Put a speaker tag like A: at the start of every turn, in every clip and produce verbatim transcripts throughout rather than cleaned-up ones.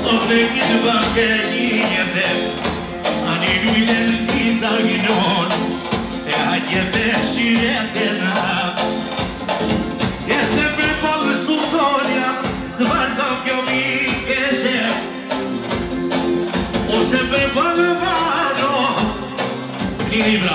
A: venit bacăiene, aniluile întița ghinon, e haghete și retena. E sempre fogo sultoria, varzão que eu me queixei. O sempre fogo vado, Libra.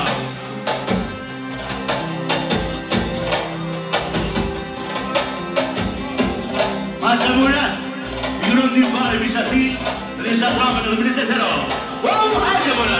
A: Mas agora, eu não te falo, bicho assim, deixa a trama do Brisetero. Uau, haja agora.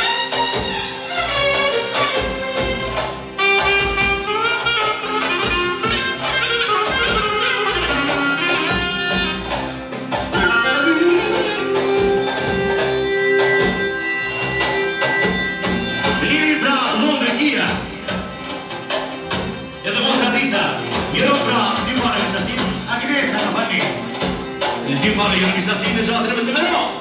A: Dio male, io non mi sa sì, ne so, te ne pensi che no!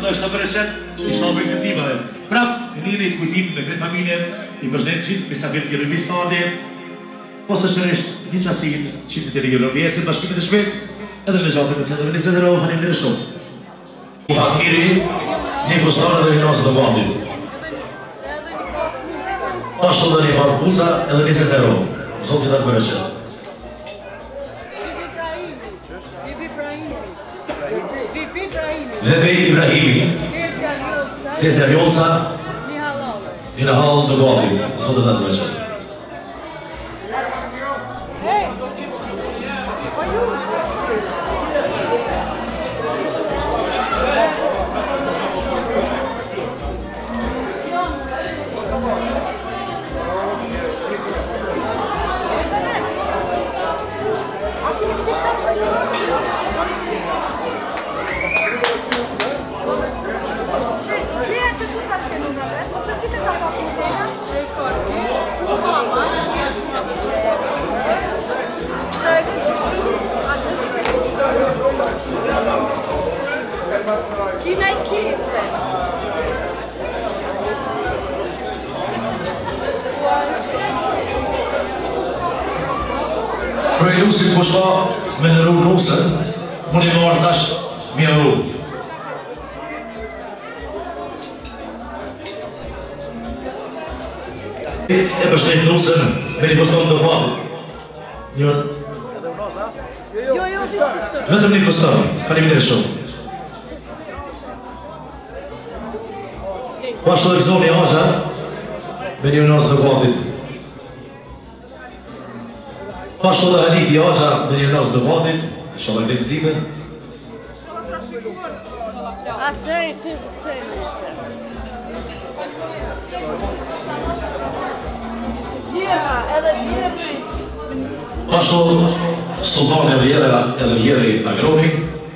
A: do është të përreshet, i shabë iniciativave. Prap, në njëri të kujtim me kretë familjen, i përshnet qitë, pisa vjetë gjërë visardi, po së shëresht një qasin, qitë të gjërë vjesin, bashkimit e shpet, edhe me gjatën e cetëve një zetëro, fanim në shumë. I Fatmiri, një fustarë dhe një nasë të bandit. Ashtu dhe një barbuza edhe një zetëro, zotit dhe përreshet. Vebe Ibrahimi, Tezja Ljonca, një në halë të gatit, zotë të të përshët.
B: Kina i kise.
A: Për e lusit po shka me në rrugë nusën, më një marë tash mi e rrugë. E përshnet nusën me një foston të vatit. Njërë?
B: Jo, jo,
A: vetëm një foston, faleminderit shumë. Pashtu dhe këzoni Aja, me një nësë të vatit. Pashtu dhe Haliti Aja, me një nësë të vatit, shala në këzime.
B: Asej, të zësej në shte. Vjera, edhe vjeri.
A: Pashtu Sultani edhe vjere, edhe vjere i Nagroni.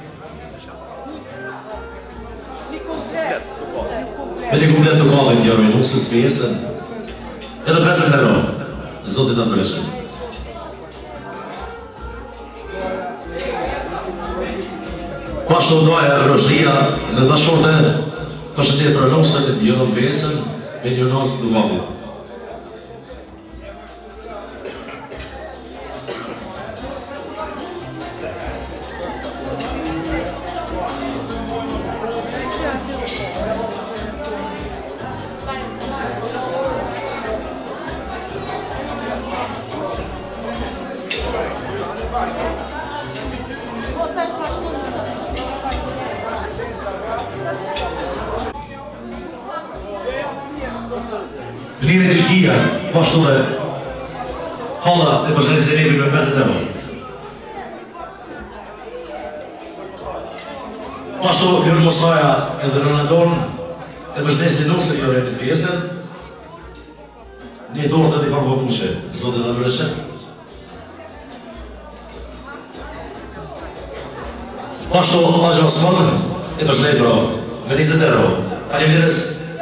A: Me një komplet të kallit jaro i nusës pjesën, edhe pesën të rrë, zotit të përreshen. Pashtu doja Rëshdia dhe bashkërte përshëndet për nusën, jërë në pjesën, me një nësë të kallit. Lirë e Tyrkia, pashtu dhe hala e përshëndet se nebi me pesët e vërë. Pashtu Lërë Mosaja edhe Ronaldon e përshëndet se nusë e jore e të fjesën, një tortë të i parvopushe, zote dhe përreshet. Pashtu Aja Osman e përshëndet bro, me njëzet e ro. Faleminderit.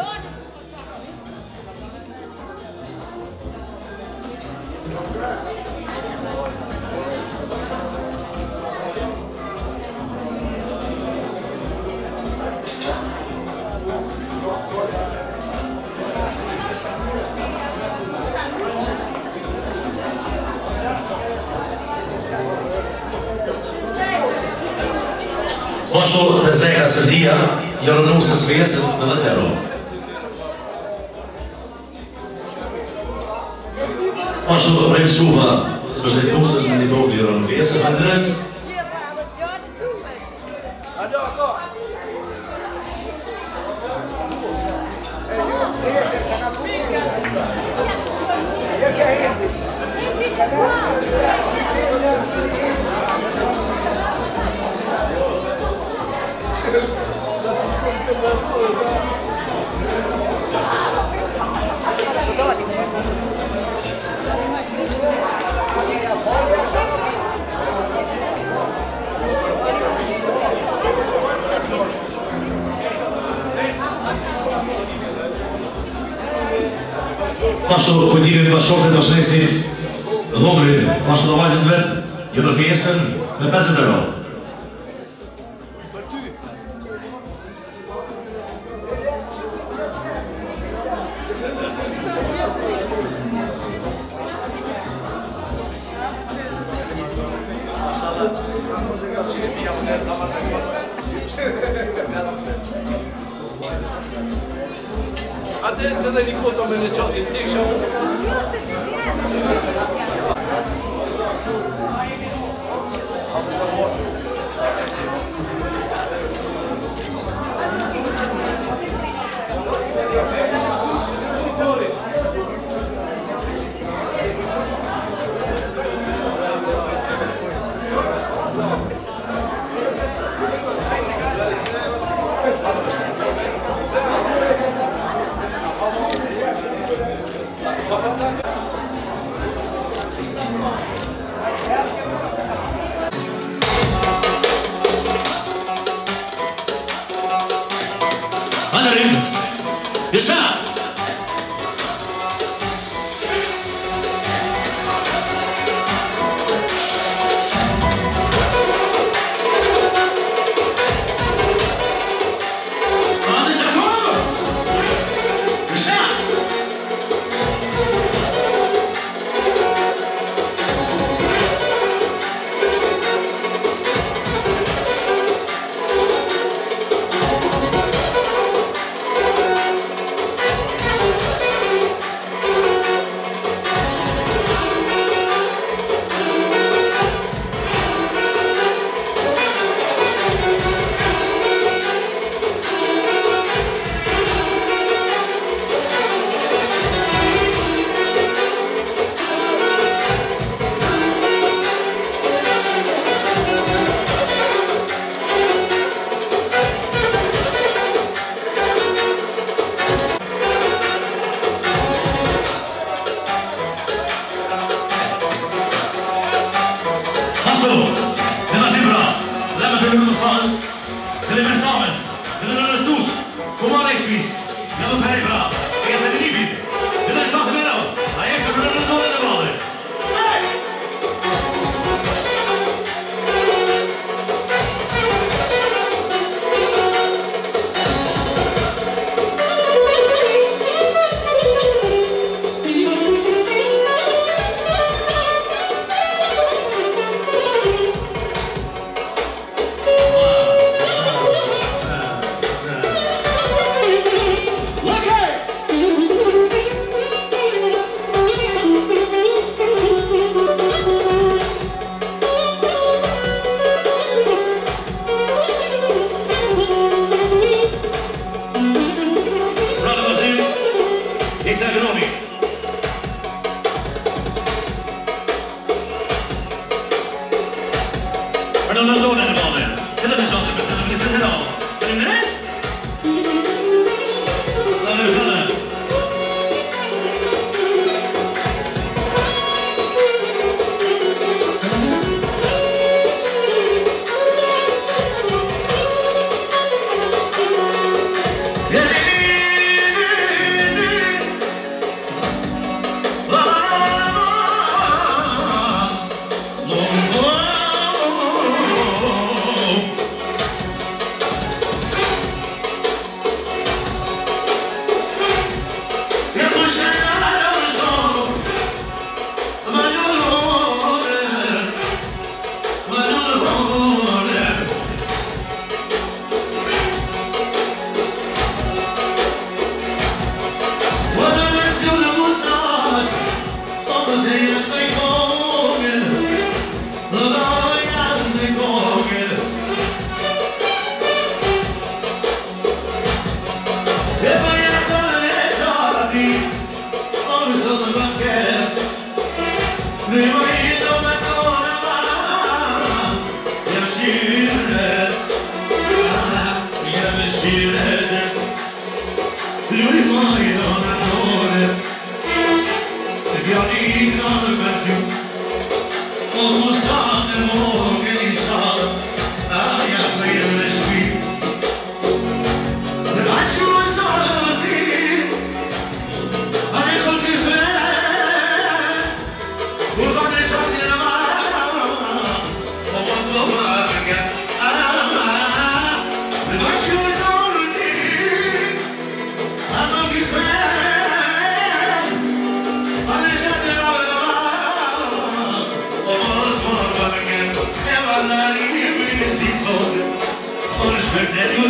A: Pashtu të zeka Sërdia, jërë nusës vjesën dhe dhe të ro. Pashtu Rejmë Shuva, të përshëndet nusën në një tortë jërë në vjesën dhe ndres. Pashtu kujtimin bashkërte të shnesi dhomërin, pashtu të vajzës vetë, jo në fjesën me pesët e ro.
C: Adesso te ne conto me ne giochi, ti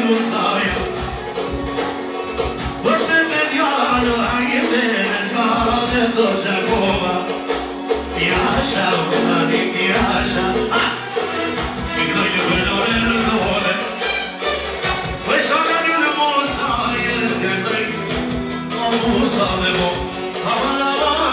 A: musaia Pois me mediano Ai me Fale doja goma Yasha Usani Yasha Ignoio vedore Nore Pois sono una musaia Sempre Musale mo Havana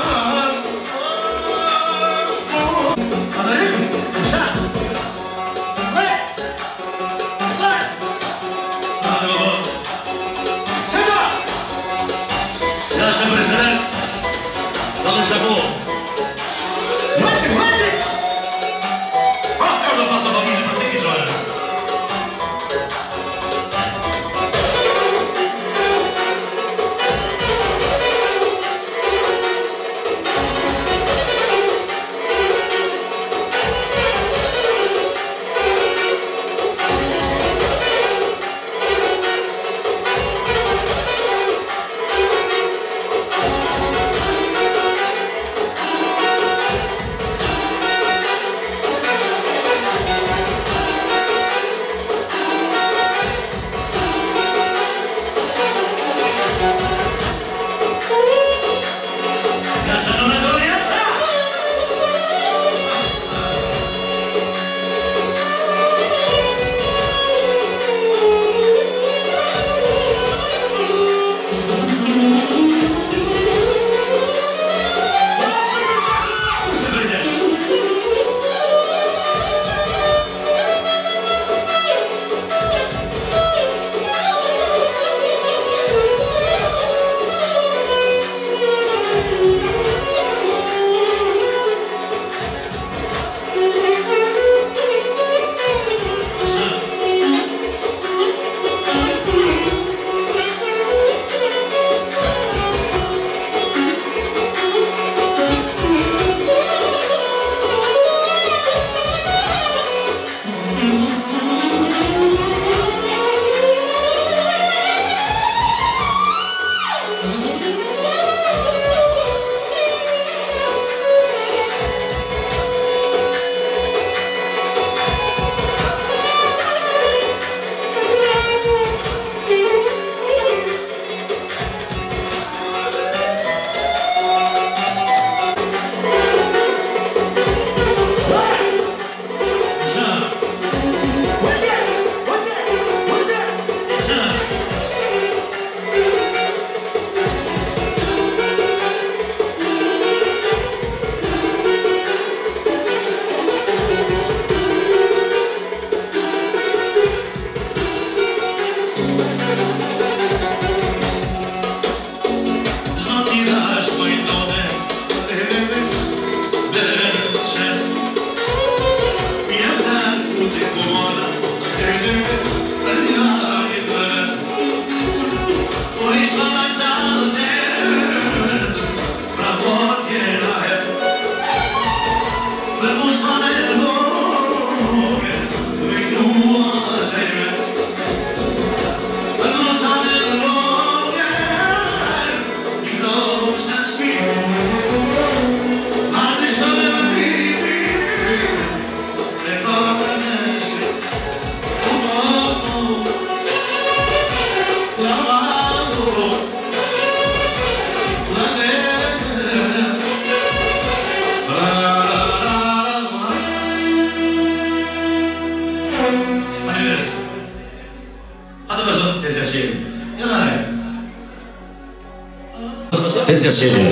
D: Atenția ședere.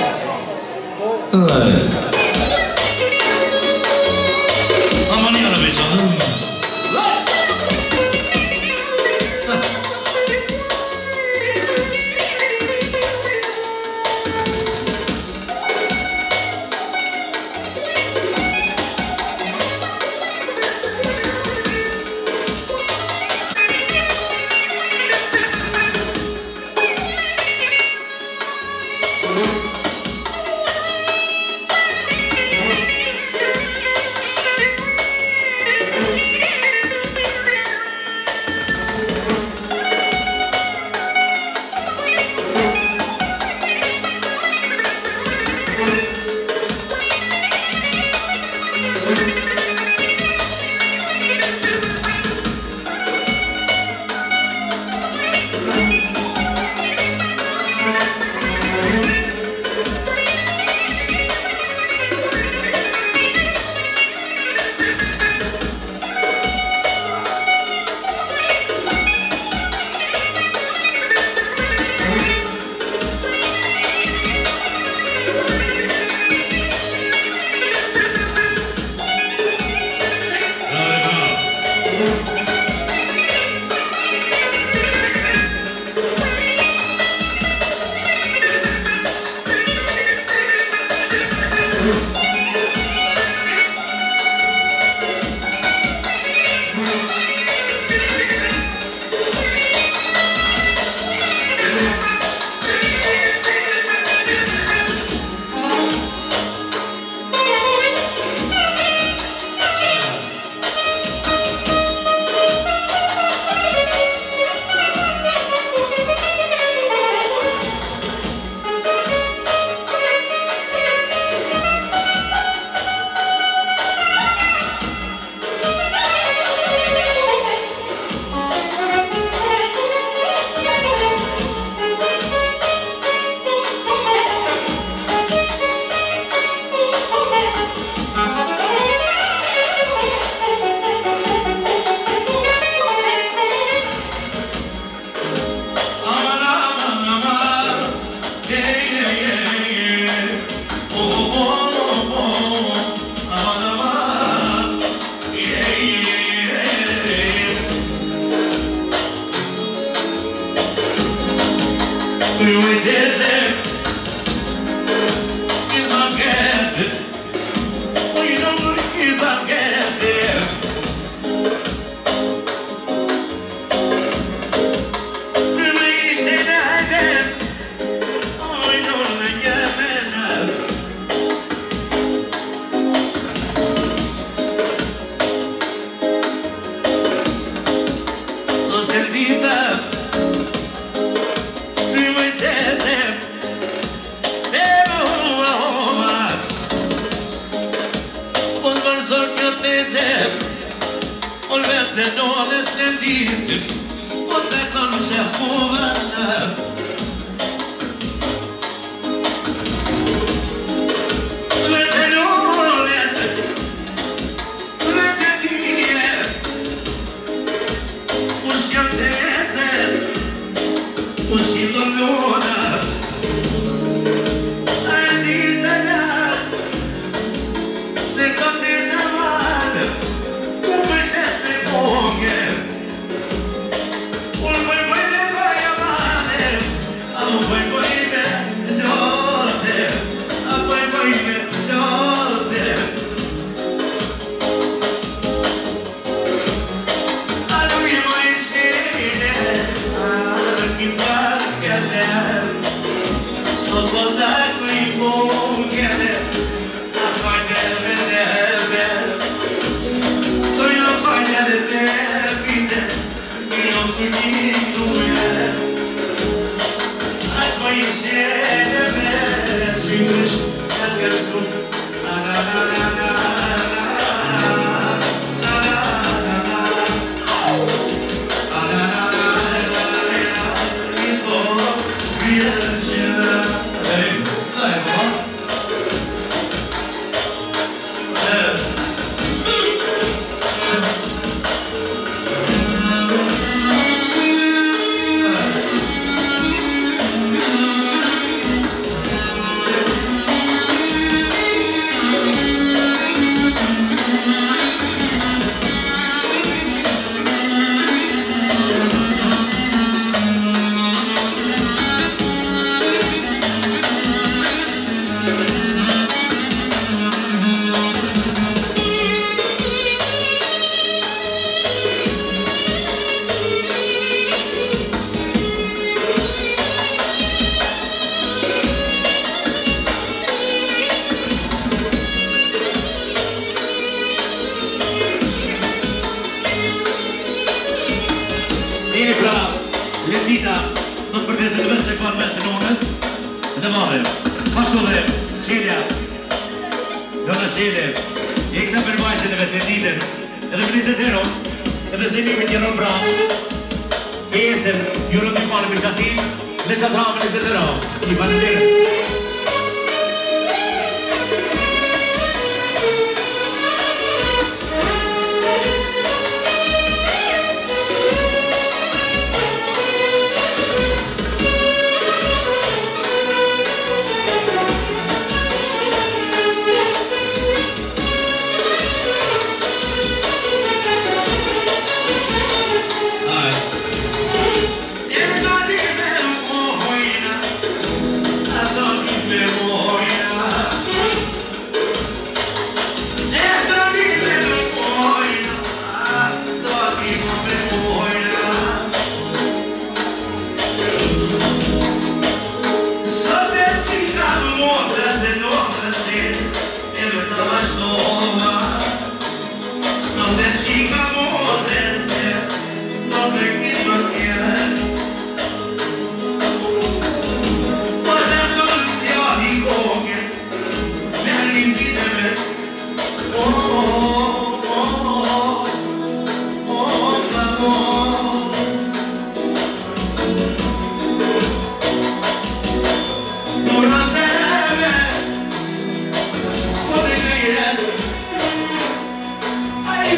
D: Amania la mesa.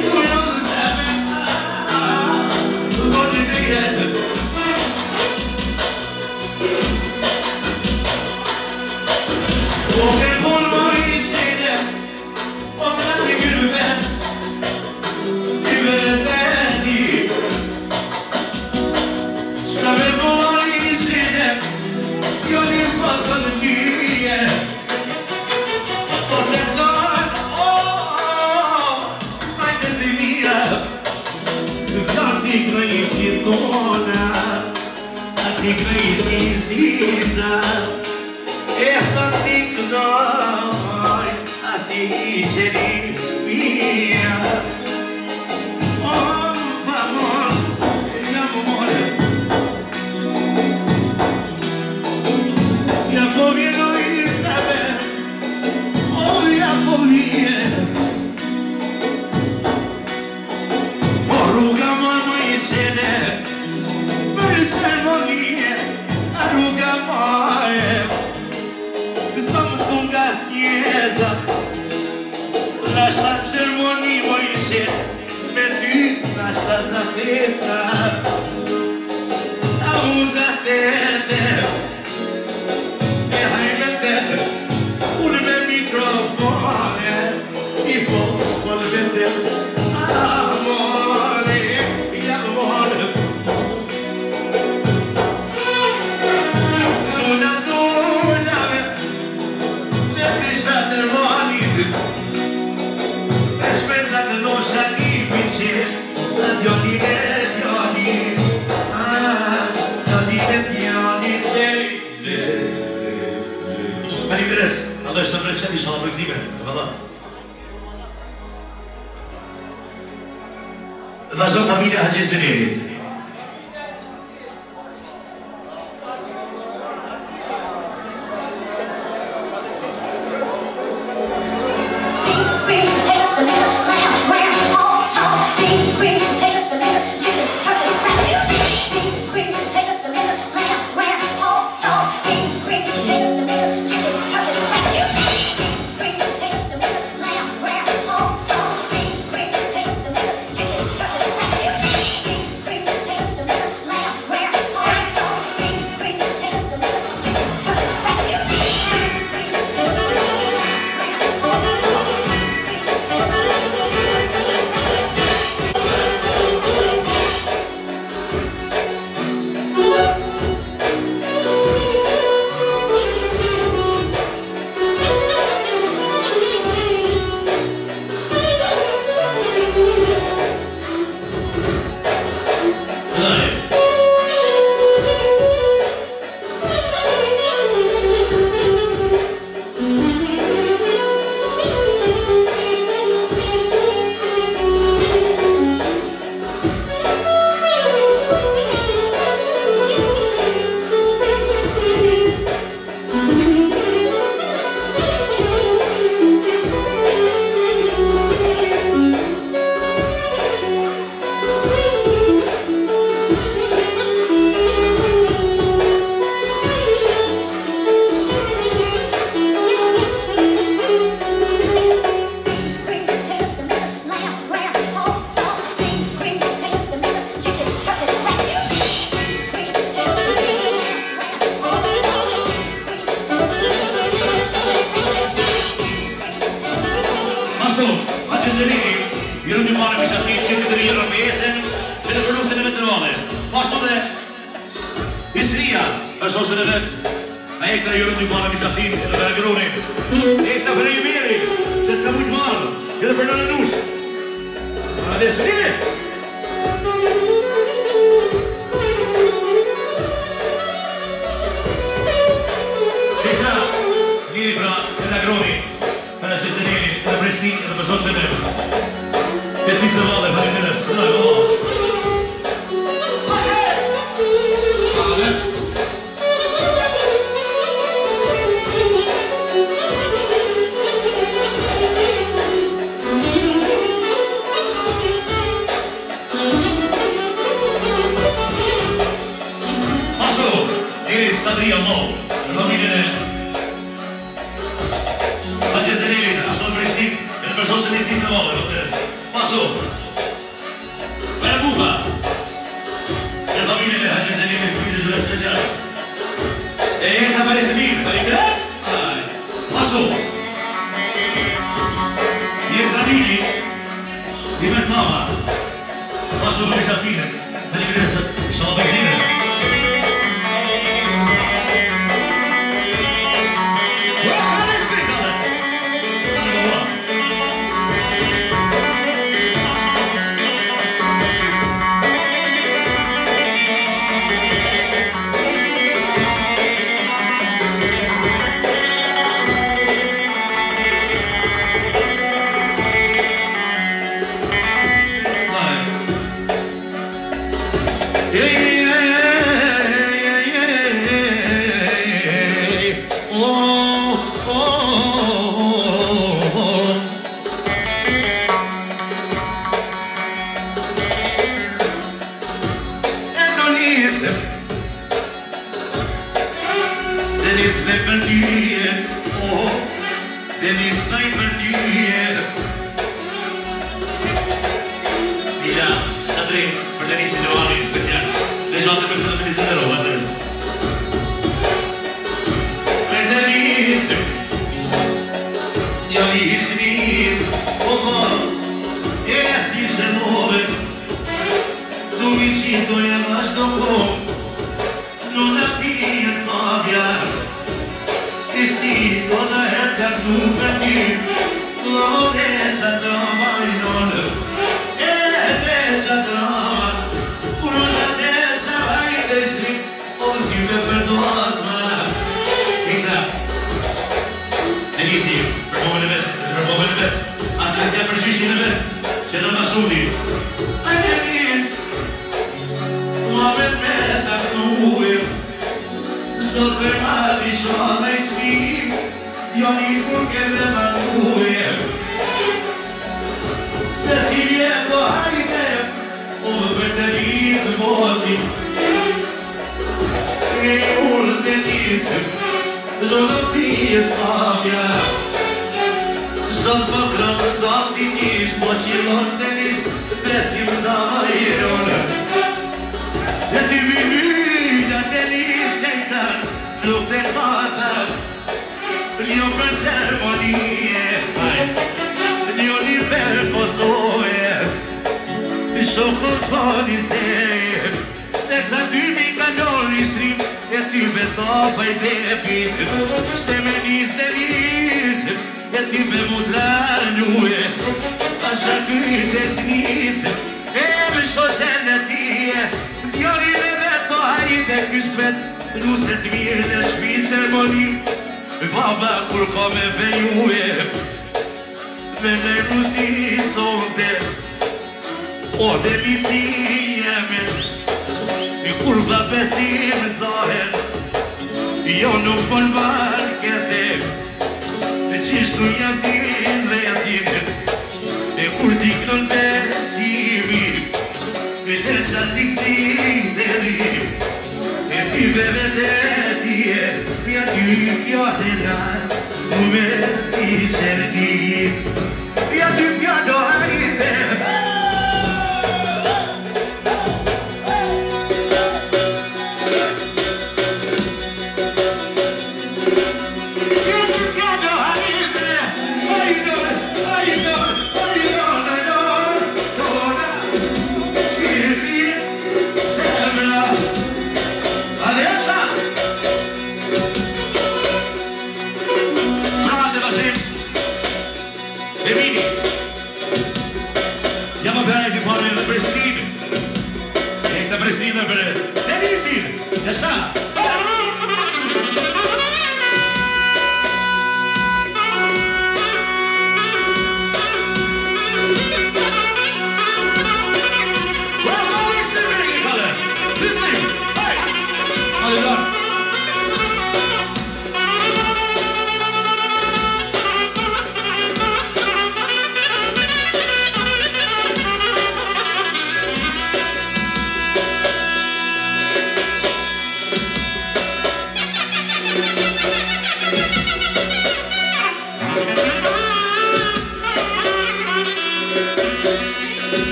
A: Vazhdo familja Haxhi Senerit.
D: Haxhi Senerit, i rundimare me qasit që këtë rjero me esen dhe të përnusin e veterane. Pashtu dhe Isria, është ose në vetë, a ekstra i rundimare me qasit e në Veragroni. Ekstra për e i meri, që s'ka mujtë marë, edhe për në në nush. A dhe s'rije! Ekstra, njëri pra Veragroni, për Haxhi Senerit, edhe për esni, edhe për zotë që në. Esni se vade, për e nëres, në e vade. Sadria Mo, në familjen e Haxhi Senerit, ashtu në Pristin, e në përshosën e Isnisë Vale, pasu. care să vină, care crezi? Hai, lasă-o! Ești la mine, dimențama, lasă-o pe mișa sine, pentru că trebuie să o benzină.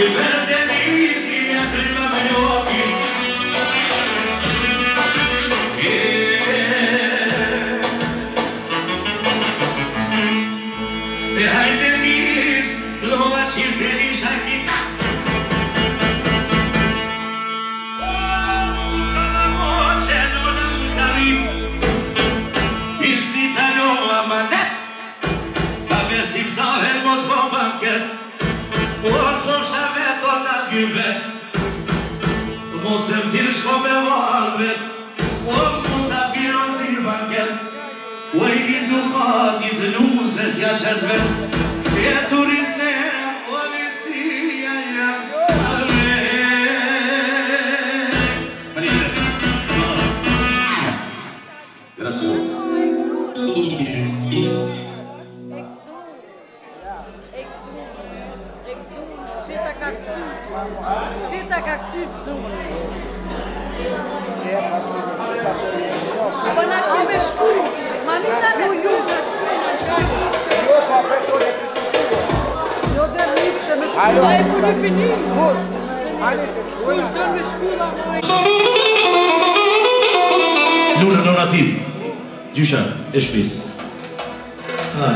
D: verde misi a prima gli occhi. E hai demis lo vacirte di shakita. Oh, la voce non andavi. Istitano a manet. Avessi zare mosbo banket. Uoco shave torna gyve. Mosem dirsh come valvet. Uoco sabiron di banket. Uai duhati të luses ja shesve Vjeturit ne Olistia ja Ale Manifest Grazie
B: Fita cactu. Fita cactu zoom. Până acum e scurs. Mamita nu iubă. Eu vou apertar esse sentido. Eu derribo, você me escuta. Vai por infinito. Os dois me escutam.
A: Luna non nativ. Gjysha, e shpis. Haj.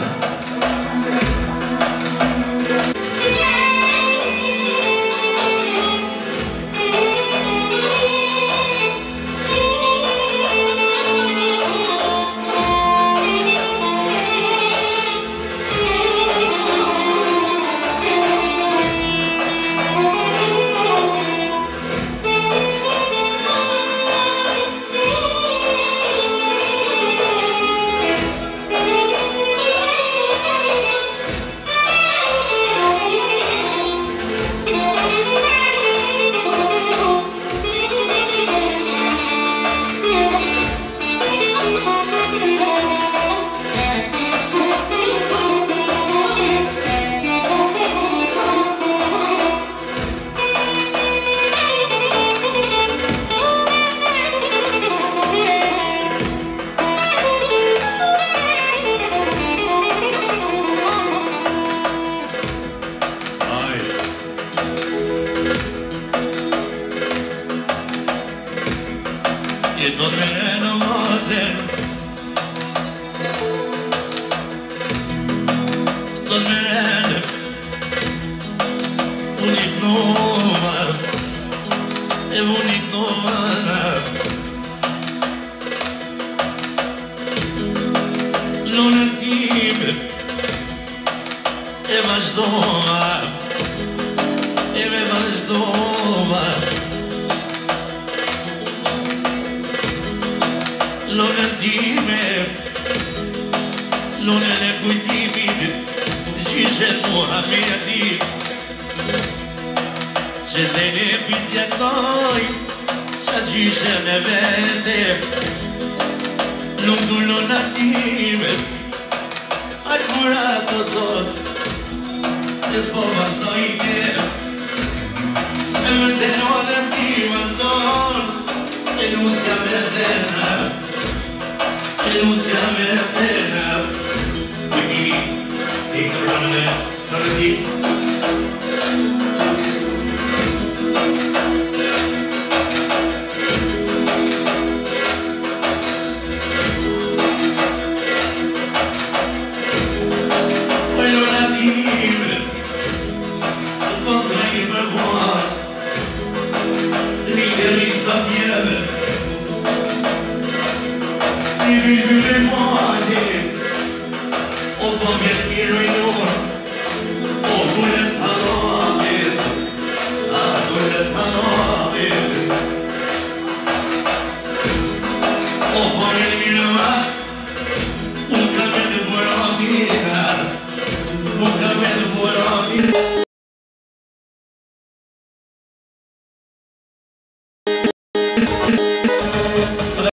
D: This